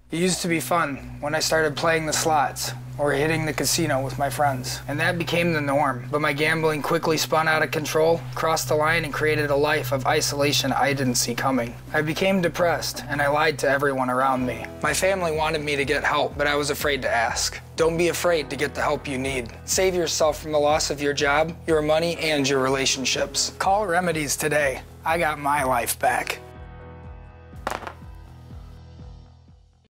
It used to be fun when I started playing the slots or hitting the casino with my friends, and that became the norm. But my gambling quickly spun out of control, crossed the line, and created a life of isolation I didn't see coming. I became depressed, and I lied to everyone around me. My family wanted me to get help, but I was afraid to ask. Don't be afraid to get the help you need. Save yourself from the loss of your job, your money, and your relationships. Call Remedies today. I got my life back.